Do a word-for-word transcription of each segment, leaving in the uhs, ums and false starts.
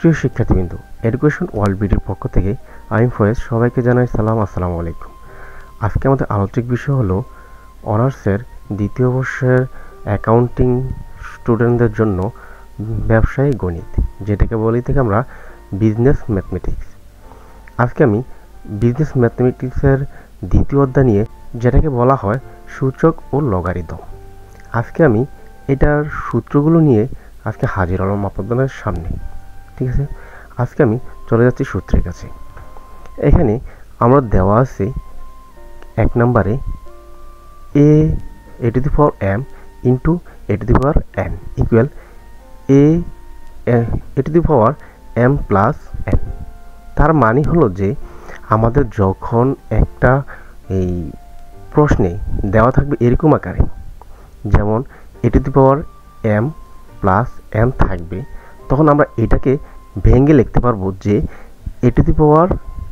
প্রিয় শিক্ষার্থীবৃন্দ, education world বিডির পক্ষ থেকে আমি ফয়েজ সবাইকে জানাই সালাম। আসসালামু আলাইকুম। আজকে আমাদের আলোচক বিষয় হলো অনার্সের দ্বিতীয় বর্ষের অ্যাকাউন্টিং স্টুডেন্টদের জন্য ব্যবসায়িক গণিত, যেটাকে বলি থেকে আমরা বিজনেস ম্যাথমেটিক্স। আজকে আমি বিজনেস ম্যাথমেটিক্সের দ্বিতীয় অধ্যায় নিয়ে, যেটাকে বলা হয় সূচক ও লগারিদম। আজকে আমি এটার সূত্রগুলো নিয়ে আজকে হাজির হলাম আপনাদের সামনে। ঠিক আছে, আজকে আমি চলে যাচ্ছি সূত্রের কাছে। এখানে আমরা দেওয়া আছে এক নম্বরে a a to the power m into a to the power n equal a a to the power m plus n. তার মানে হলো যে আমাদের যখন একটা এই প্রশ্নে দেওয়া থাকবে এরকম আকারে, যেমন a to the power m plus n থাকবে, তখন আমরা এটাকে ভেঙে লিখতে পারবো যে a to the power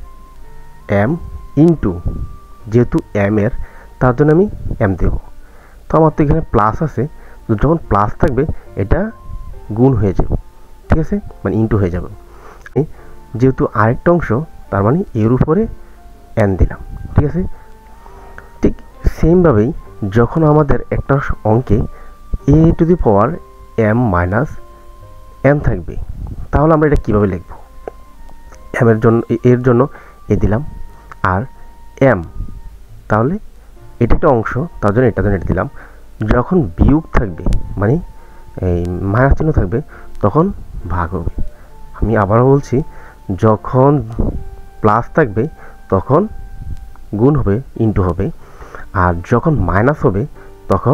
m into, যেহেতু এম এর তার জন্য আমি এম দেব। তো আমার তো এখানে প্লাস আছে, যখন প্লাস থাকবে এটা গুণ হয়ে যাবে। ঠিক আছে, মানে ইন্টু হয়ে যাবে। যেহেতু আরেকটা অংশ, তার মানে এর উপরে এন দিলাম। ঠিক আছে, ঠিক সেমভাবেই যখন আমাদের একটা অঙ্কে a to the power m minus n থাকবে, তাহলে আমরা এটা কীভাবে লিখব? এম এর জন্য এর জন্য এ দিলাম, আর এম, তাহলে এটা একটা অংশ, তার জন্য এটার জন্য এটা দিলাম। যখন বিয়োগ থাকবে, মানে এই মাইনাস চিহ্ন থাকবে, তখন ভাগ হবে। আমি আবারও বলছি, যখন প্লাস থাকবে তখন গুণ হবে, ইন্টু হবে, আর যখন মাইনাস হবে তখন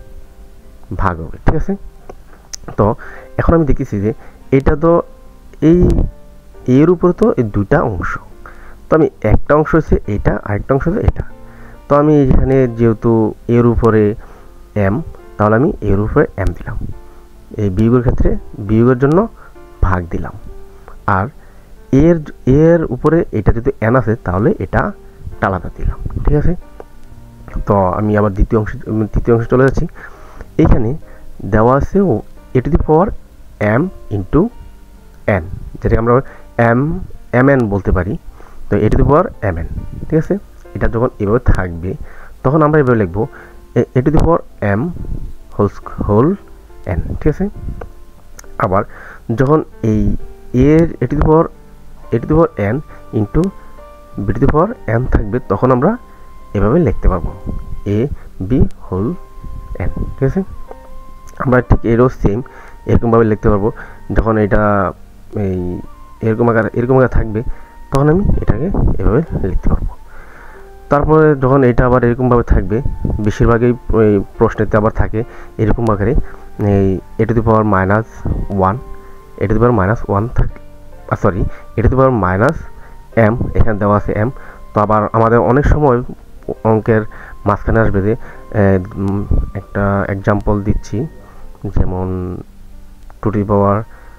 ভাগ হবে। ঠিক আছে, তো এখন আমি দেখেছি যে এটা তো এই এর উপরে তো এই দুইটা অংশ, তো আমি একটা অংশ হচ্ছে এটা, আরেকটা অংশ হচ্ছে এটা। তো আমি এখানে যেহেতু এর উপরে এম, তাহলে আমি এর উপরে এম দিলাম। এই বিয়োগের ক্ষেত্রে বিয়োগের জন্য ভাগ দিলাম, আর এর এর উপরে এটা যদি এন আছে তাহলে এটা আলাদা দিলাম। ঠিক আছে, তো আমি আবার দ্বিতীয় অংশ তৃতীয় অংশে চলে যাচ্ছি। এইখানে দেওয়া আছে ও a to the power m into n, যেটাকে আমরা এম এম এন বলতে পারি। তো a to the power m n. ঠিক আছে, এটা যখন এভাবে থাকবে তখন আমরা এভাবে লিখবো a to the power m whole whole n. ঠিক আছে, আবার যখন এই এর a to the power a to the power n into b to the power n থাকবে, তখন আমরা এভাবে লিখতে পারবো এ বি হোল এন। ঠিক আছে, আমরা ঠিক এরও সেম এরকমভাবে লিখতে পারবো। যখন এটা এই এরকম আকার এরকম আকার থাকবে, তখন আমি এটাকে এভাবে লিখতে পারবো। তারপরে যখন এটা আবার এরকমভাবে থাকবে, বেশিরভাগই এই প্রশ্নেতে আবার থাকে এরকম আকারে, এই a to the power minus one a to the power minus one থাকে, sorry a to the power minus m, এখানে দেওয়া আছে এম। তো আবার আমাদের অনেক সময় অঙ্কের মাঝখানে আসবে যে একটা এক্সাম্পল দিচ্ছি, যেমন টু টু দি পাওয়ার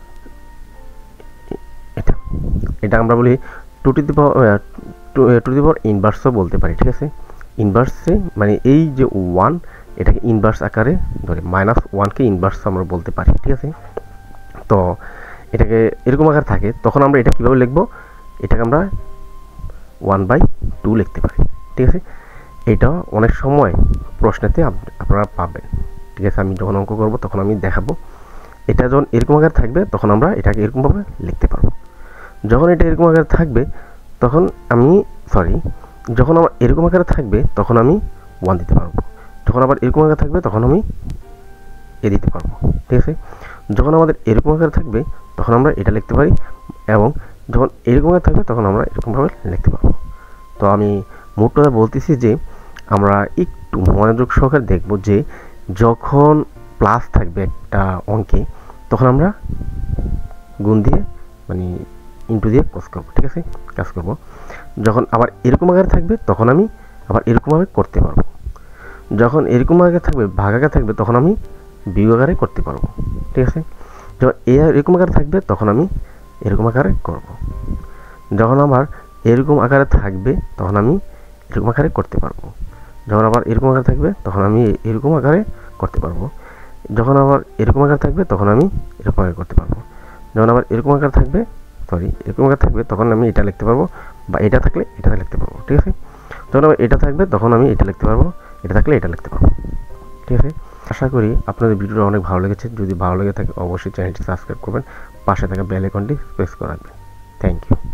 এটা এটা আমরা বলি two to the power two to the power ইনভার্সও বলতে পারি। ঠিক আছে, ইনভার্সে মানে এই যে ওয়ান, এটাকে ইনভার্স আকারে ধরে মাইনাস ওয়ানকে ইনভার্স আমরা বলতে পারি। ঠিক আছে, তো এটাকে এরকম আকার থাকে, তখন আমরা এটা কীভাবে লিখবো? এটাকে আমরা ওয়ান বাই টু লিখতে পারি। ঠিক আছে, এটা অনেক সময় প্রশ্নেতে আপনারা পাবেন। ঠিক আছে, আমি যখন অঙ্ক করব তখন আমি দেখাবো। এটা যখন এরকম আকার থাকবে তখন আমরা এটাকে এরকমভাবে লিখতে পারবো। যখন এটা এরকম আকারে থাকবে তখন আমি সরি যখন আমার এরকম আকারে থাকবে তখন আমি ওয়ান দিতে পারবো। যখন আবার এরকম আকারে থাকবে তখন আমি এ দিতে পারবো। ঠিক আছে, যখন আমাদের এরকম আকারে থাকবে তখন আমরা এটা লিখতে পারি, এবং যখন এরকম আকারে থাকবে তখন আমরা এরকমভাবে লিখতে পারবো। তো আমি মোট কথা বলতেছি যে আমরা একটু মনোযোগ সহকারে দেখব যে যখন প্লাস থাকবে একটা অঙ্কে, তখন আমরা গুণ দিয়ে মানে ইন্টু দিয়ে কাজ করবো। ঠিক আছে, কাজ করব। যখন আবার এরকম আকারে থাকবে তখন আমি আবার এরকমভাবে করতে পারবো। যখন এরকম আকারে থাকবে ভাগ আকারে থাকবে তখন আমি বিয়োগ আকারে করতে পারবো। ঠিক আছে, যখন এরকম আকারে থাকবে তখন আমি এরকম আকারে করব। যখন আবার এরকম আকারে থাকবে তখন আমি এরকম আকারে করতে পারবো। যখন আবার এরকম আকারে থাকবে তখন আমি এরকম আকারে করতে পারবো। যখন আবার এরকম আকারে থাকবে তখন আমি এরকম আকারে করতে পারবো। যখন আবার এরকম আকার থাকবে সরি এরকম আকার থাকবে তখন আমি এটা লিখতে পারবো, বা এটা থাকলে এটা লিখতে পারবো। ঠিক আছে, যখন আবার এটা থাকবে তখন আমি এটা লিখতে পারবো, এটা থাকলে এটা লিখতে পারবো। ঠিক আছে, আশা করি আপনাদের ভিডিওটা অনেক ভালো লেগেছে। যদি ভালো লেগে থাকে অবশ্যই চ্যানেলটি সাবস্ক্রাইব করবেন, পাশে থাকা বেল আইকনটি প্রেস করে রাখবেন। Thank you.